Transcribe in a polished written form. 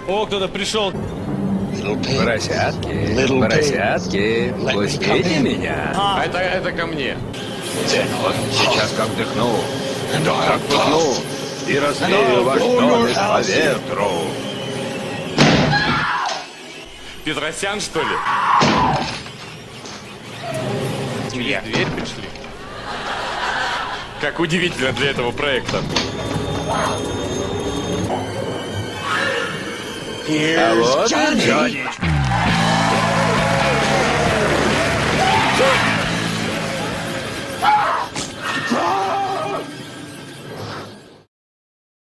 О, кто-то пришел. Поросятки, поросятки, пустите меня. Это ко мне. Вот сейчас как дыхну, как пыхну и развею ваш домик по ветру. Петросян, что ли? Через дверь пришли. Как удивительно для этого проекта. А вот и Джонни.